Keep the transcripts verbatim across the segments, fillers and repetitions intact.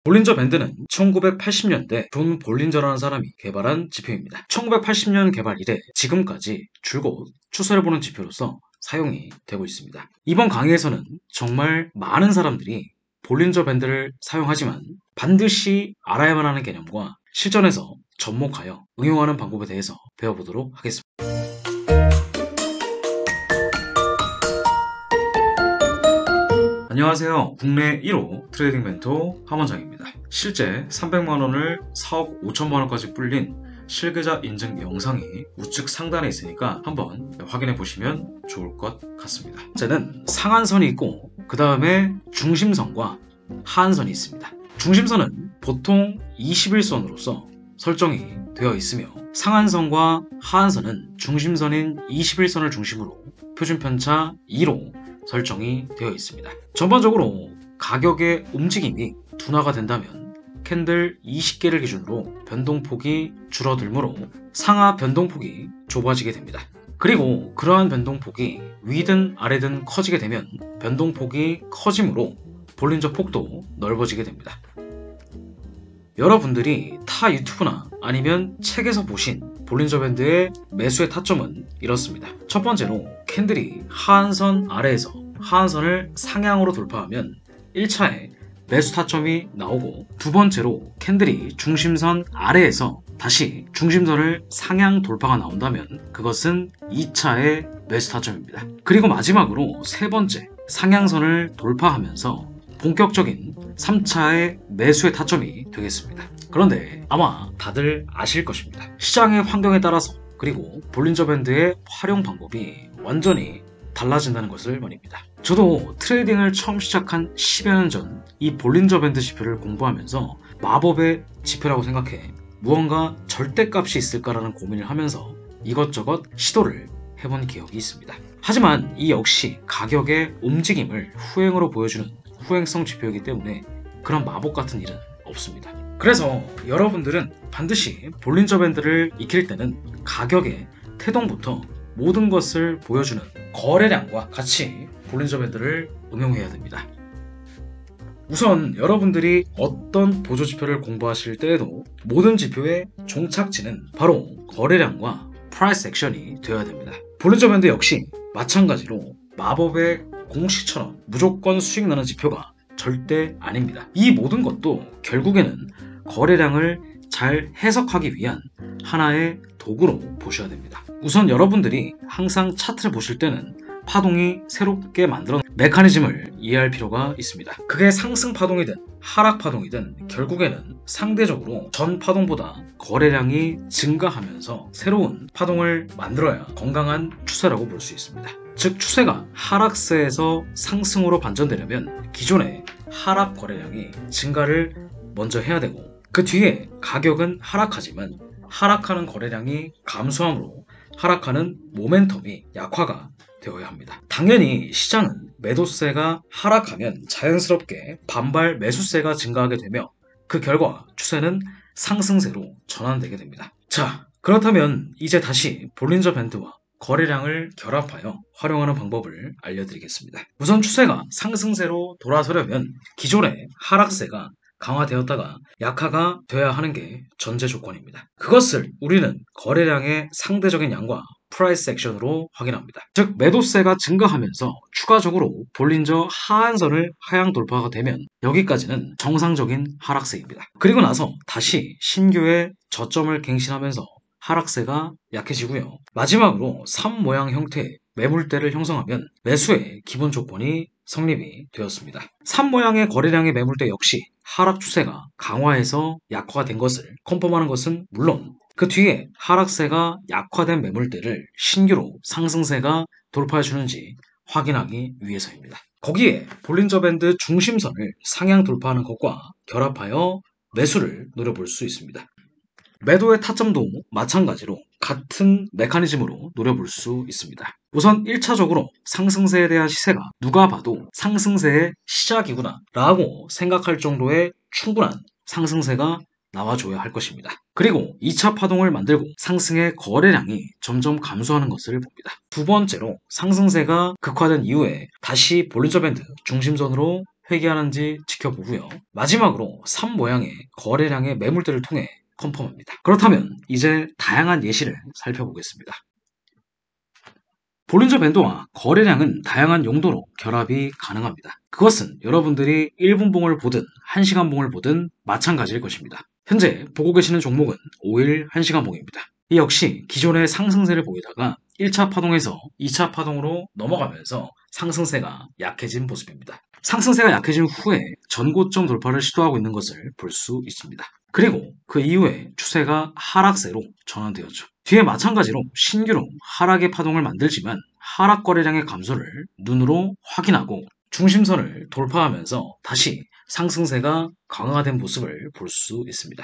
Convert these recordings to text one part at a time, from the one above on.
볼린저 밴드는 천구백팔십 년대 존 볼린저라는 사람이 개발한 지표입니다. 천구백팔십 년 개발 이래 지금까지 줄곧 추세를 보는 지표로서 사용이 되고 있습니다. 이번 강의에서는 정말 많은 사람들이 볼린저 밴드를 사용하지만 반드시 알아야만 하는 개념과 실전에서 접목하여 응용하는 방법에 대해서 배워보도록 하겠습니다. 안녕하세요. 국내 일 호 트레이딩 멘토 함원장입니다. 실제 삼백만 원을 사억 오천만 원까지 불린 실계좌 인증 영상이 우측 상단에 있으니까 한번 확인해 보시면 좋을 것 같습니다. 번째는 상한선이 있고 그 다음에 중심선과 하한선이 있습니다. 중심선은 보통 이십일 선으로서 설정이 되어 있으며 상한선과 하한선은 중심선인 이십일 선을 중심으로 표준편차 이로 설정이 되어 있습니다. 전반적으로 가격의 움직임이 둔화가 된다면 캔들 이십 개를 기준으로 변동폭이 줄어들므로 상하 변동폭이 좁아지게 됩니다. 그리고 그러한 변동폭이 위든 아래든 커지게 되면 변동폭이 커지므로 볼린저 폭도 넓어지게 됩니다. 여러분들이 타 유튜브나 아니면 책에서 보신 볼린저 밴드의 매수의 타점은 이렇습니다. 첫 번째로 캔들이 하한선 아래에서 하한선을 상향으로 돌파하면 일 차에 매수 타점이 나오고, 두 번째로 캔들이 중심선 아래에서 다시 중심선을 상향 돌파가 나온다면 그것은 이 차의 매수 타점입니다. 그리고 마지막으로 세 번째, 상향선을 돌파하면서 본격적인 삼 차의 매수의 타점이 되겠습니다. 그런데 아마 다들 아실 것입니다. 시장의 환경에 따라서 그리고 볼린저 밴드의 활용 방법이 완전히 달라진다는 것을 말입니다. 저도 트레이딩을 처음 시작한 십여 년 전 이 볼린저 밴드 지표를 공부하면서 마법의 지표라고 생각해 무언가 절대값이 있을까라는 고민을 하면서 이것저것 시도를 해본 기억이 있습니다. 하지만 이 역시 가격의 움직임을 후행으로 보여주는 후행성 지표이기 때문에 그런 마법 같은 일은 없습니다. 그래서 여러분들은 반드시 볼린저 밴드를 익힐 때는 가격의 태동부터 모든 것을 보여주는 거래량과 같이 볼린저 밴드를 응용해야 됩니다. 우선 여러분들이 어떤 보조지표를 공부하실 때에도 모든 지표의 종착지는 바로 거래량과 프라이스 액션이 되어야 됩니다. 볼린저 밴드 역시 마찬가지로 마법의 공식처럼 무조건 수익 나는 지표가 절대 아닙니다. 이 모든 것도 결국에는 거래량을 잘 해석하기 위한 하나의 도구로 보셔야 됩니다. 우선 여러분들이 항상 차트를 보실 때는 파동이 새롭게 만들어낸 메커니즘을 이해할 필요가 있습니다. 그게 상승 파동이든 하락 파동이든 결국에는 상대적으로 전 파동보다 거래량이 증가하면서 새로운 파동을 만들어야 건강한 추세라고 볼 수 있습니다. 즉 추세가 하락세에서 상승으로 반전되려면 기존의 하락 거래량이 증가를 먼저 해야 되고, 그 뒤에 가격은 하락하지만 하락하는 거래량이 감소함으로 하락하는 모멘텀이 약화가 되어야 합니다. 당연히 시장은 매도세가 하락하면 자연스럽게 반발 매수세가 증가하게 되며 그 결과 추세는 상승세로 전환되게 됩니다. 자, 그렇다면 이제 다시 볼린저 밴드와 거래량을 결합하여 활용하는 방법을 알려드리겠습니다. 우선 추세가 상승세로 돌아서려면 기존의 하락세가 강화되었다가 약화가 되어야 하는 게 전제 조건입니다. 그것을 우리는 거래량의 상대적인 양과 프라이스 액션으로 확인합니다. 즉 매도세가 증가하면서 추가적으로 볼린저 하한선을 하향 돌파가 되면 여기까지는 정상적인 하락세입니다. 그리고 나서 다시 신규의 저점을 갱신하면서 하락세가 약해지고요. 마지막으로 삼 모양 형태의 매물대를 형성하면 매수의 기본 조건이 성립이 되었습니다. 삼 모양의 거래량의 매물대 역시 하락 추세가 강화해서 약화된 것을 컨펌하는 것은 물론 그 뒤에 하락세가 약화된 매물대를 신규로 상승세가 돌파해 주는지 확인하기 위해서입니다. 거기에 볼린저 밴드 중심선을 상향 돌파하는 것과 결합하여 매수를 노려볼 수 있습니다. 매도의 타점도 마찬가지로 같은 메커니즘으로 노려볼 수 있습니다. 우선 일 차적으로 상승세에 대한 시세가 누가 봐도 상승세의 시작이구나 라고 생각할 정도의 충분한 상승세가 나와줘야 할 것입니다. 그리고 이 차 파동을 만들고 상승의 거래량이 점점 감소하는 것을 봅니다. 두 번째로 상승세가 극화된 이후에 다시 볼린저 밴드 중심선으로 회귀하는지 지켜보고요. 마지막으로 삼 모양의 거래량의 매물대를 통해 컨펌합니다. 그렇다면 이제 다양한 예시를 살펴보겠습니다. 볼린저 밴드와 거래량은 다양한 용도로 결합이 가능합니다. 그것은 여러분들이 일 분 봉을 보든 한 시간 봉을 보든 마찬가지일 것입니다. 현재 보고 계시는 종목은 오 일 한 시간 봉입니다. 이 역시 기존의 상승세를 보이다가 일 차 파동에서 이 차 파동으로 넘어가면서 상승세가 약해진 모습입니다. 상승세가 약해진 후에 전고점 돌파를 시도하고 있는 것을 볼 수 있습니다. 그리고 그 이후에 추세가 하락세로 전환되었죠. 뒤에 마찬가지로 신규로 하락의 파동을 만들지만 하락 거래량의 감소를 눈으로 확인하고 중심선을 돌파하면서 다시 상승세가 강화된 모습을 볼 수 있습니다.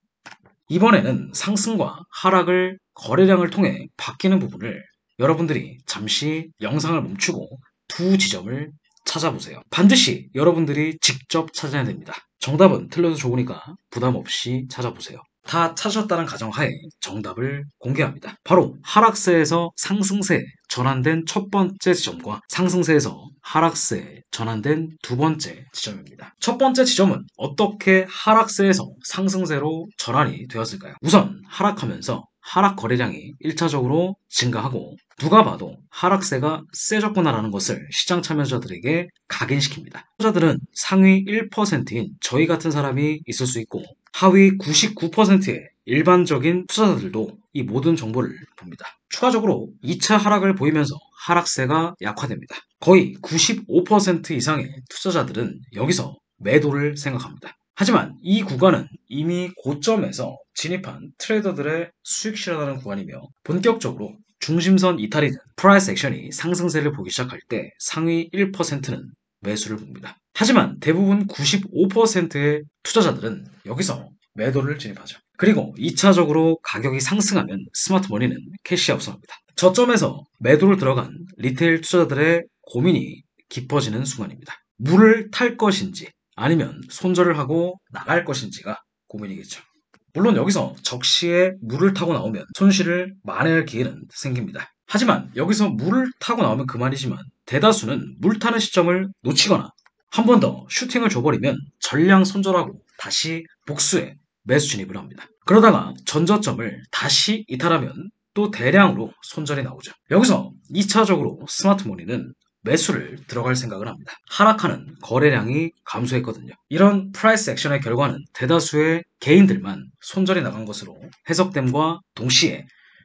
이번에는 상승과 하락을 거래량을 통해 바뀌는 부분을 여러분들이 잠시 영상을 멈추고 두 지점을 찾아보세요. 반드시 여러분들이 직접 찾아야 됩니다. 정답은 틀려도 좋으니까 부담 없이 찾아보세요. 다 찾으셨다는 가정하에 정답을 공개합니다. 바로 하락세에서 상승세에 전환된 첫 번째 지점과 상승세에서 하락세에 전환된 두 번째 지점입니다. 첫 번째 지점은 어떻게 하락세에서 상승세로 전환이 되었을까요? 우선 하락하면서 하락 거래량이 일 차적으로 증가하고 누가 봐도 하락세가 세졌구나라는 것을 시장 참여자들에게 각인시킵니다. 투자자들은 상위 일 퍼센트인 저희 같은 사람이 있을 수 있고 하위 구십구 퍼센트의 일반적인 투자자들도 이 모든 정보를 봅니다. 추가적으로 이 차 하락을 보이면서 하락세가 약화됩니다. 거의 구십오 퍼센트 이상의 투자자들은 여기서 매도를 생각합니다. 하지만 이 구간은 이미 고점에서 진입한 트레이더들의 수익 실현하는 구간이며 본격적으로 중심선 이탈이든 프라이스 액션이 상승세를 보기 시작할 때 상위 일 퍼센트는 매수를 봅니다. 하지만 대부분 구십오 퍼센트의 투자자들은 여기서 매도를 진입하죠. 그리고 이 차적으로 가격이 상승하면 스마트머니는 캐시아웃합니다. 저점에서 매도를 들어간 리테일 투자자들의 고민이 깊어지는 순간입니다. 물을 탈 것인지 아니면 손절을 하고 나갈 것인지가 고민이겠죠. 물론 여기서 적시에 물을 타고 나오면 손실을 만회할 기회는 생깁니다. 하지만 여기서 물을 타고 나오면 그만이지만 대다수는 물 타는 시점을 놓치거나 한 번 더 슈팅을 줘버리면 전량 손절하고 다시 복수에 매수 진입을 합니다. 그러다가 전저점을 다시 이탈하면 또 대량으로 손절이 나오죠. 여기서 이 차적으로 스마트머니는 매수를 들어갈 생각을 합니다. 하락하는 거래량이 감소했거든요. 이런 프라이스 액션의 결과는 대다수의 개인들만 손절이 나간 것으로 해석됨과 동시에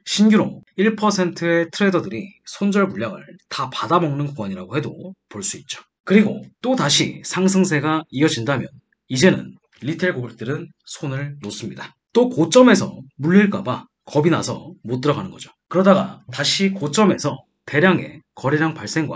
신규로 일 퍼센트의 트레이더들이 손절 물량을 다 받아먹는 구간이라고 해도 볼 수 있죠. 그리고 또 다시 상승세가 이어진다면 이제는 리테일 고객들은 손을 놓습니다. 또 고점에서 물릴까봐 겁이 나서 못 들어가는 거죠. 그러다가 다시 고점에서 대량의 거래량 발생과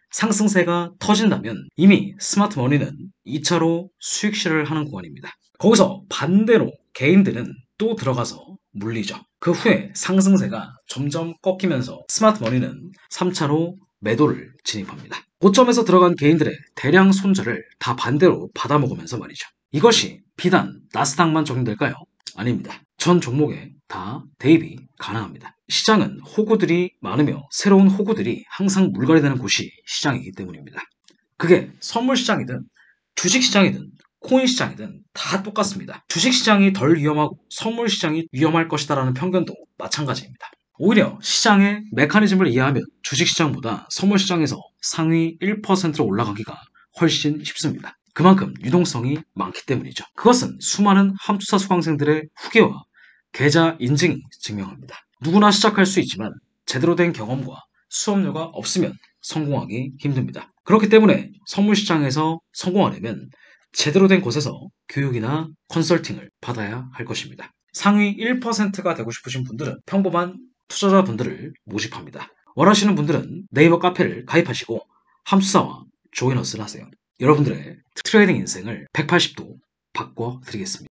상승세가 터진다면 이미 스마트머니는 이 차로 수익 실현을 하는 구간입니다. 거기서 반대로 개인들은 또 들어가서 물리죠. 그 후에 상승세가 점점 꺾이면서 스마트머니는 삼 차로 매도를 진입합니다. 고점에서 들어간 개인들의 대량 손절을 다 반대로 받아먹으면서 말이죠. 이것이 비단 나스닥만 적용될까요? 아닙니다. 전 종목에 다 대입이 가능합니다. 시장은 호구들이 많으며 새로운 호구들이 항상 물갈이되는 곳이 시장이기 때문입니다. 그게 선물 시장이든 주식 시장이든 코인 시장이든 다 똑같습니다. 주식 시장이 덜 위험하고 선물 시장이 위험할 것이다라는 편견도 마찬가지입니다. 오히려 시장의 메커니즘을 이해하면 주식 시장보다 선물 시장에서 상위 일 퍼센트로 올라가기가 훨씬 쉽습니다. 그만큼 유동성이 많기 때문이죠. 그것은 수많은 함투사 수강생들의 후기와 계좌 인증이 증명합니다. 누구나 시작할 수 있지만 제대로 된 경험과 수업료가 없으면 성공하기 힘듭니다. 그렇기 때문에 선물 시장에서 성공하려면 제대로 된 곳에서 교육이나 컨설팅을 받아야 할 것입니다. 상위 일 퍼센트가 되고 싶으신 분들은 평범한 투자자분들을 모집합니다. 원하시는 분들은 네이버 카페를 가입하시고 함투사와 조이너스를 하세요. 여러분들의 트레이딩 인생을 백팔십 도 바꿔드리겠습니다.